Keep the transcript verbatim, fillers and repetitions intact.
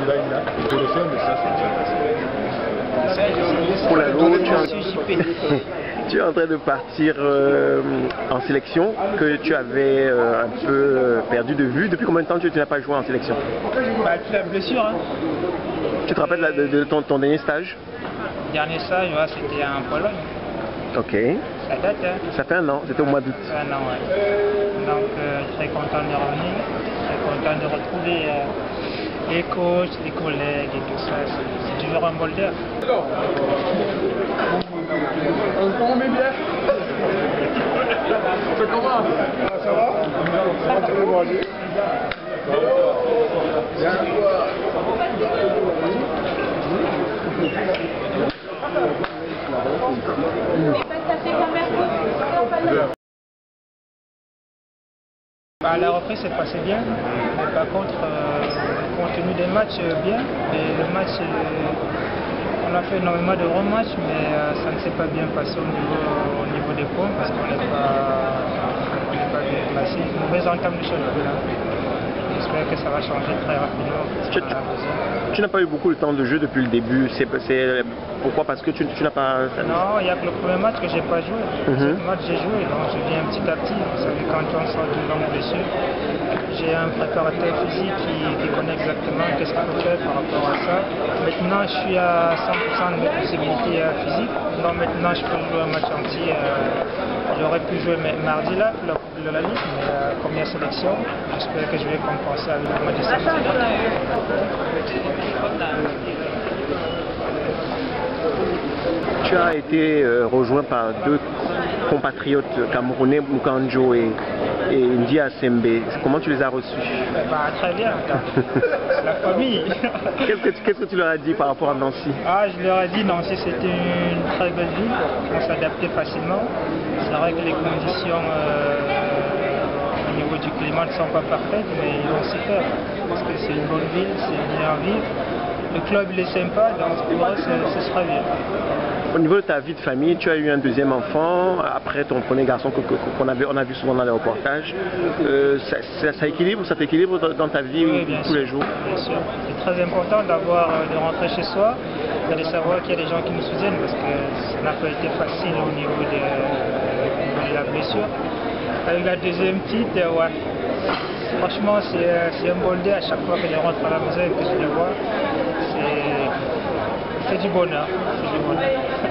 Pour la Lowe, tu, tu es en train de partir euh, en sélection que tu avais euh, un peu perdu de vue. Depuis combien de temps tu, tu n'as pas joué en sélection? Bah, depuis la blessure. Hein. Tu te rappelles de, de ton, ton dernier stage? Dernier stage, ouais, c'était en Pologne. Ok. Ça date, hein? Ça fait un an, c'était au mois d'août. Ça fait un an, ouais. Donc, euh, très content de revenir, très content de retrouver euh, les coachs, les collègues et tout ça. C'est toujours un bol d'air. On met bien. Ça commence. Ça va? Ça va, tu peux manger. Bien. Bah, la reprise s'est passée bien, mais par contre, euh, le contenu des matchs euh, bien. Et le match, euh, on a fait énormément de rematchs, mais euh, ça ne s'est pas bien passé au niveau, au niveau des points parce qu'on n'est pas, on n'est pas bien placé. Une mauvaise entame de championnat. J'espère que ça va changer très rapidement. Tu, tu, tu n'as pas eu beaucoup de temps de jeu depuis le début. C'est pourquoi? Parce que tu, tu n'as pas... Non, il n'y a que le premier match que j'ai pas joué. Mm-hmm. Ce match j'ai joué, donc je viens petit à petit. Vous savez, quand on sort d'une longue blessure, j'ai un préparateur physique qui, qui connaît exactement qu'est-ce qu'il faut faire par rapport à ça. Maintenant, je suis à cent pour cent de mes possibilités euh, physiques. Donc maintenant, je peux jouer un match entier. Euh, J'aurais pu jouer mardi là, le, le, la Ligue, mais euh, comme il y a sélection, j'espère que je vais compenser avec le match de samedi. Tu as été euh, rejoint par deux compatriotes camerounais, Mukanjo et, et Ndia Sembe. Comment tu les as reçus? Bah, très bien, c'est la famille. Qu'est-ce que, qu'est-ce que tu leur as dit par rapport à Nancy? Ah, je leur ai dit Nancy c'était une très belle ville, on s'adaptait facilement. C'est vrai que les conditions euh, au niveau du climat ne sont pas parfaites, mais ils vont s'y faire. Parce que c'est une bonne ville, c'est bien à vivre. Le club il est sympa, donc pour eux ce sera bien. Au niveau de ta vie de famille, tu as eu un deuxième enfant après ton premier garçon qu'on qu'on avait, on a vu souvent dans les reportages. Euh, ça, ça, ça équilibre, ça t'équilibre dans ta vie oui, tous sûr, les jours? Bien sûr. C'est très important d'avoir, de rentrer chez soi et de savoir qu'il y a des gens qui nous soutiennent parce que ça n'a pas été facile au niveau de, de la blessure. Avec la deuxième petite, ouais. Franchement, c'est un bol d'air à chaque fois que je rentre à la maison et que je les vois. C'est du bonheur. C'est du bonheur.